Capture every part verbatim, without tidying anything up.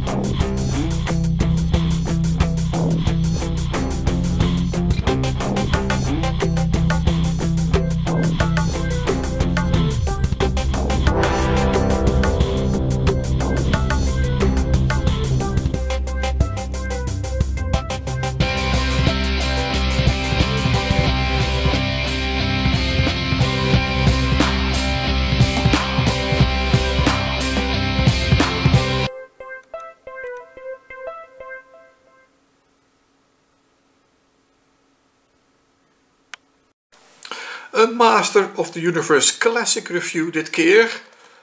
Een Master of the Universe Classic Review dit keer.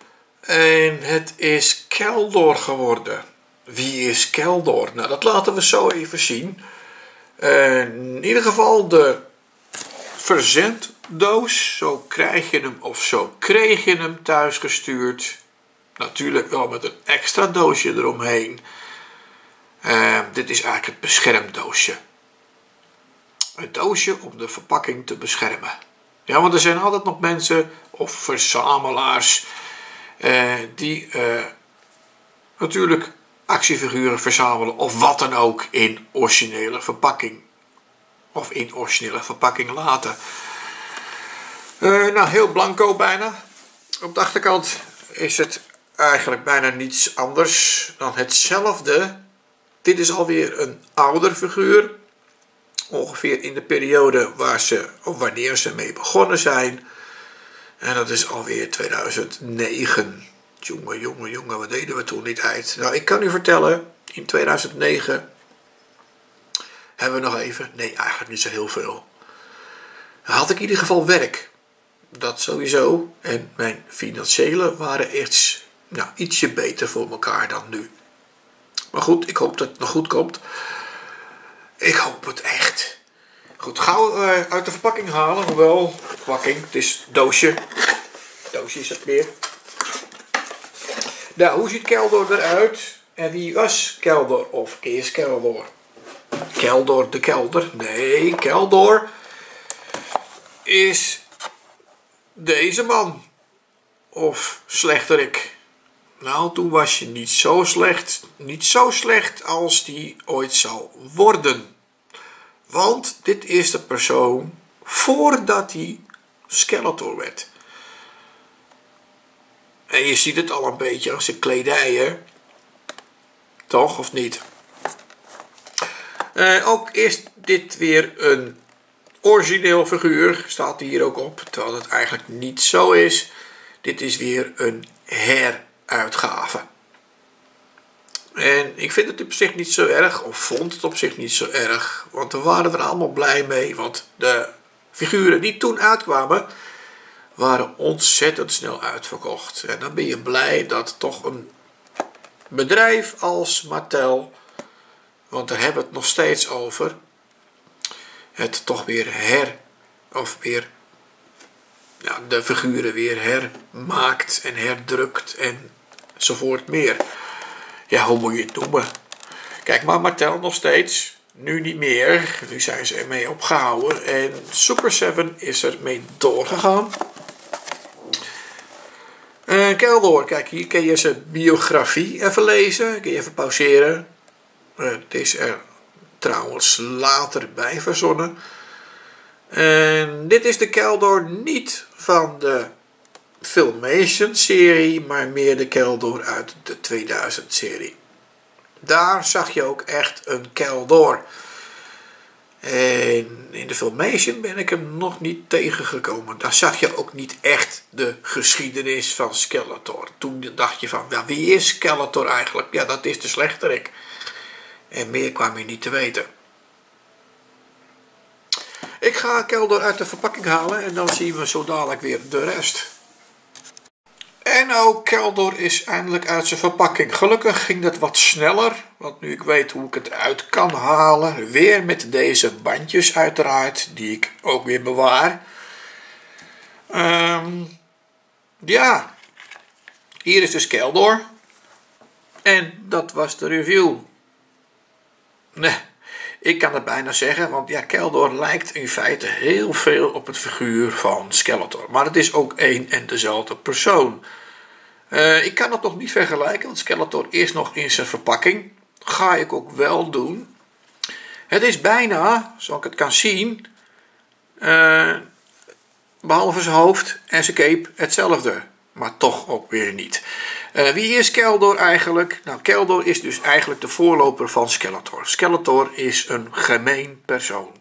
En het is Keldor geworden. Wie is Keldor? Nou, dat laten we zo even zien. Uh, in ieder geval de verzenddoos. Zo krijg je hem of zo kreeg je hem thuis gestuurd. Natuurlijk wel met een extra doosje eromheen. Uh, dit is eigenlijk het beschermdoosje. Een doosje om de verpakking te beschermen. Ja, want er zijn altijd nog mensen of verzamelaars eh, die eh, natuurlijk actiefiguren verzamelen of wat dan ook in originele verpakking. Of in originele verpakking laten. Uh, nou, heel blanco bijna. Op de achterkant is het eigenlijk bijna niets anders dan hetzelfde. Dit is alweer een ouder figuur. Ongeveer in de periode waar ze, of wanneer ze mee begonnen zijn. En dat is alweer tweeduizend negen. Jongen, jongen, jongen, wat deden we toen die tijd? Nou, ik kan u vertellen, in tweeduizend negen hebben we nog even, nee, eigenlijk niet zo heel veel. Dan had ik in ieder geval werk. Dat sowieso. En mijn financiële waren echt, nou, ietsje beter voor elkaar dan nu. Maar goed, ik hoop dat het nog goed komt. Ik hoop het echt. Goed, gauw uh, uit de verpakking halen. Hoewel, verpakking, het is doosje. Doosje is het meer. Nou, hoe ziet Keldor eruit? En wie was Keldor of is Keldor? Keldor de kelder? Nee, Keldor is deze man. Of slechterik. Nou, toen was je niet zo slecht. Niet zo slecht als die ooit zal worden. Want dit is de persoon voordat hij Skeletor werd. En je ziet het al een beetje aan zijn kledijen. Toch, of niet? Uh, ook is dit weer een origineel figuur. Staat hier ook op. Terwijl het eigenlijk niet zo is. Dit is weer een heruitgave. En ik vind het op zich niet zo erg. Of vond het op zich niet zo erg. Want we waren er allemaal blij mee. Want de figuren die toen uitkwamen waren ontzettend snel uitverkocht. En dan ben je blij dat toch een bedrijf als Mattel, want daar hebben we het nog steeds over, het toch weer her, of weer, ja, de figuren weer hermaakt en herdrukt enzovoort meer. Ja, hoe moet je het noemen? Kijk maar, Mattel nog steeds. Nu niet meer. Nu zijn ze ermee opgehouden. En Super seven is ermee doorgegaan. Uh, Keldor, kijk, hier kun je zijn biografie even lezen. Kun je even pauzeren. Uh, het is er trouwens later bij verzonnen. En dit is de Keldor niet van de Filmation-serie, maar meer de Keldor uit de tweeduizend-serie. Daar zag je ook echt een Keldor. En in de Filmation ben ik hem nog niet tegengekomen. Daar zag je ook niet echt de geschiedenis van Skeletor. Toen dacht je van, ja, wie is Skeletor eigenlijk? Ja, dat is de slechterik. En meer kwam je niet te weten. Ik ga Keldor uit de verpakking halen en dan zien we zo dadelijk weer de rest. En ook Keldor is eindelijk uit zijn verpakking. Gelukkig ging dat wat sneller, want nu ik weet hoe ik het uit kan halen, weer met deze bandjes uiteraard, die ik ook weer bewaar. Um, ja, hier is dus Keldor. En dat was de review. Nee, ik kan het bijna zeggen, want ja, Keldor lijkt in feite heel veel op het figuur van Skeletor. Maar het is ook één en dezelfde persoon. Uh, ik kan dat nog niet vergelijken, want Skeletor is nog in zijn verpakking. Ga ik ook wel doen. Het is bijna, zoals ik het kan zien, uh, behalve zijn hoofd en zijn cape hetzelfde. Maar toch ook weer niet. Uh, wie is Keldor eigenlijk? Nou, Keldor is dus eigenlijk de voorloper van Skeletor. Skeletor is een gemeen persoon.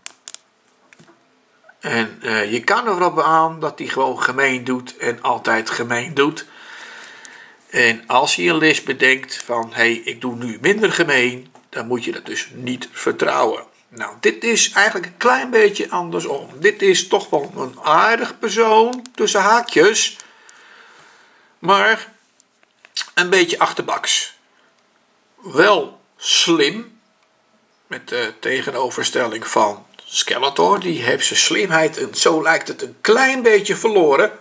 En uh, je kan erop aan dat hij gewoon gemeen doet en altijd gemeen doet. En als je een list bedenkt van, hé, hey, ik doe nu minder gemeen, dan moet je dat dus niet vertrouwen. Nou, dit is eigenlijk een klein beetje andersom. Dit is toch wel een aardig persoon, tussen haakjes, maar een beetje achterbaks. Wel slim, met de tegenoverstelling van Skeletor. Die heeft zijn slimheid, en zo lijkt het, een klein beetje verloren.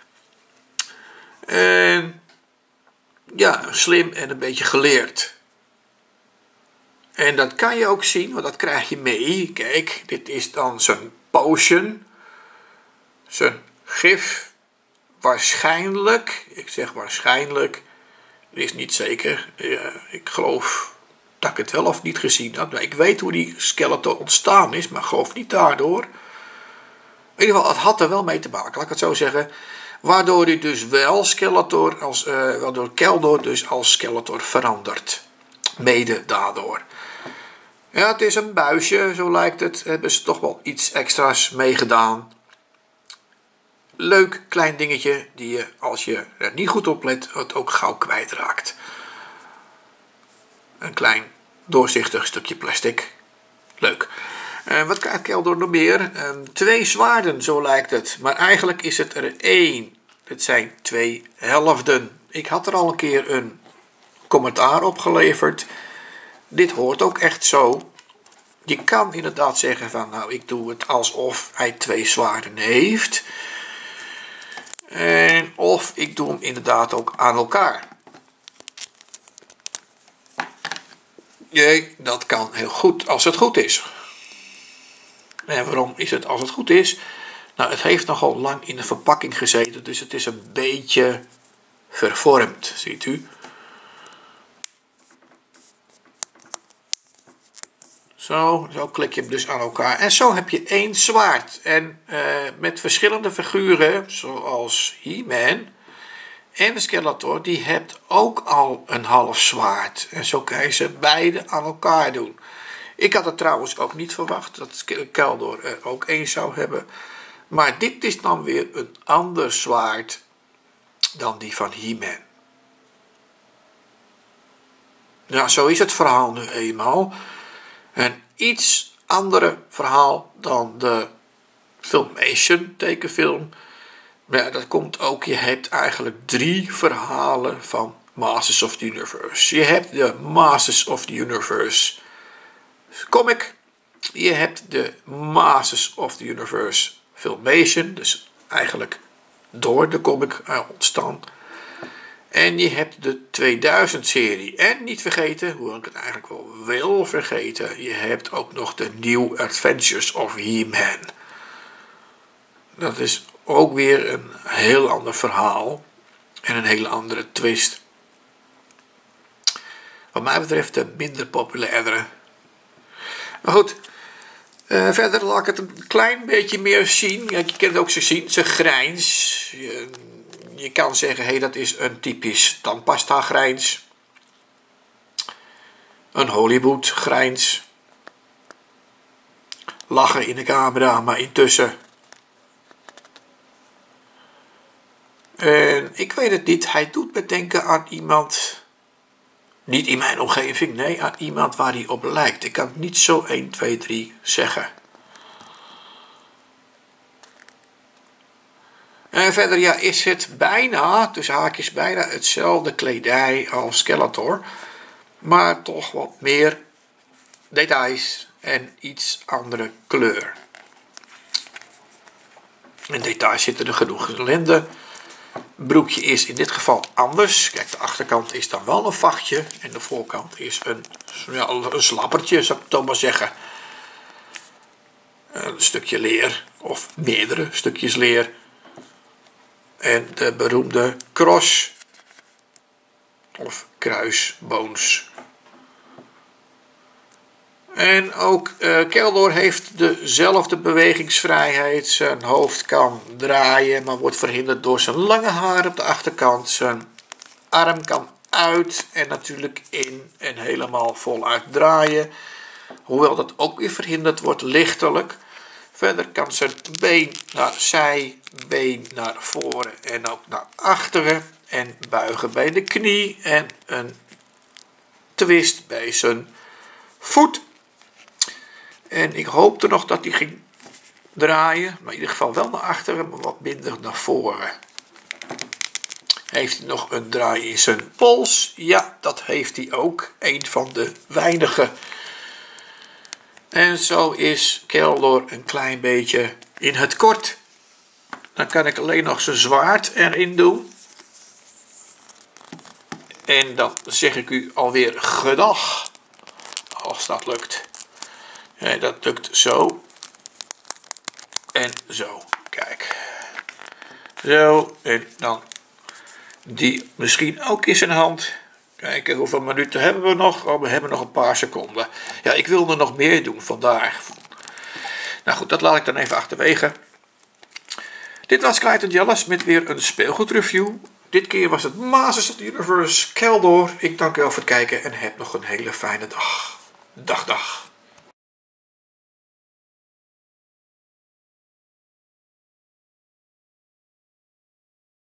En ja, slim en een beetje geleerd. En dat kan je ook zien, want dat krijg je mee. Kijk, dit is dan zijn potion. Zijn gif. Waarschijnlijk, ik zeg waarschijnlijk, is niet zeker. Ja, ik geloof dat ik het wel of niet gezien had. Ik weet hoe die Skeletor ontstaan is, maar geloof niet daardoor. In ieder geval, het had er wel mee te maken, laat ik het zo zeggen. Waardoor hij dus wel Skeletor, als, uh, waardoor Keldor dus als Skeletor verandert. Mede daardoor. Ja, het is een buisje, zo lijkt het. Hebben ze toch wel iets extra's meegedaan. Leuk klein dingetje die je, als je er niet goed op let, het ook gauw kwijtraakt. Een klein doorzichtig stukje plastic. Leuk. Uh, wat krijgt Keldor nog meer? Uh, twee zwaarden, zo lijkt het. Maar eigenlijk is het er één. Het zijn twee helften. Ik had er al een keer een commentaar op geleverd. Dit hoort ook echt zo. Je kan inderdaad zeggen van, nou, ik doe het alsof hij twee zwaarden heeft. En of ik doe hem inderdaad ook aan elkaar. Jee, dat kan heel goed als het goed is. En waarom is het als het goed is? Nou, het heeft nogal lang in de verpakking gezeten, dus het is een beetje vervormd, ziet u. Zo, zo klik je hem dus aan elkaar. En zo heb je één zwaard. En uh, met verschillende figuren, zoals He-Man en de Skeletor, die hebt ook al een half zwaard. En zo kan je ze beide aan elkaar doen. Ik had het trouwens ook niet verwacht dat Keldor er ook één zou hebben. Maar dit is dan weer een ander zwaard dan die van He-Man. Ja, zo is het verhaal nu eenmaal. Een iets andere verhaal dan de Filmation tekenfilm. Maar ja, dat komt ook, je hebt eigenlijk drie verhalen van Masters of the Universe. Je hebt de Masters of the Universe comic. Je hebt de Masters of the Universe Filmation. Dus eigenlijk door de comic ontstaan. En je hebt de tweeduizend serie. En niet vergeten, hoe ik het eigenlijk wel wil vergeten, je hebt ook nog de New Adventures of He-Man. Dat is ook weer een heel ander verhaal. En een hele andere twist. Wat mij betreft de minder populaire. Maar goed, uh, verder laat ik het een klein beetje meer zien. Ja, je kunt ook zo zien, zijn grijns. Je, je kan zeggen, hé, hey, dat is een typisch tandpasta grijns. Een Hollywood grijns. Lachen in de camera, maar intussen. En ik weet het niet, hij doet me denken aan iemand, niet in mijn omgeving, nee, aan iemand waar hij op lijkt. Ik kan het niet zo één, twee, drie zeggen. En verder, ja, is het bijna, tussen haakjes bijna hetzelfde kledij als Skeletor, maar toch wat meer details en iets andere kleur. In details zitten er genoeg lenden. Broekje is in dit geval anders. Kijk, de achterkant is dan wel een vachtje. En de voorkant is een, ja, een slappertje, zou ik toch maar zeggen. Een stukje leer. Of meerdere stukjes leer. En de beroemde cross of kruisboons. En ook uh, Keldor heeft dezelfde bewegingsvrijheid. Zijn hoofd kan draaien, maar wordt verhinderd door zijn lange haar op de achterkant. Zijn arm kan uit en natuurlijk in en helemaal voluit draaien. Hoewel dat ook weer verhinderd wordt lichtelijk. Verder kan zijn been naar zij, been naar voren en ook naar achteren. En buigen bij de knie en een twist bij zijn voet. En ik hoopte nog dat hij ging draaien, maar in ieder geval wel naar achteren, maar wat minder naar voren. Heeft hij nog een draai in zijn pols? Ja, dat heeft hij ook. Een van de weinige. En zo is Keldor een klein beetje in het kort. Dan kan ik alleen nog zijn zwaard erin doen. En dan zeg ik u alweer gedag. Als dat lukt. Ja, dat lukt zo. En zo. Kijk. Zo. En dan die misschien ook in zijn hand. Kijken hoeveel minuten hebben we nog. Oh, we hebben nog een paar seconden. Ja, ik wilde nog meer doen, vandaar. Nou goed, dat laat ik dan even achterwege. Dit was Clyde en Jellis met weer een speelgoedreview. Dit keer was het Masters of the Universe Keldor. Ik dank u wel voor het kijken en heb nog een hele fijne dag. Dag, dag.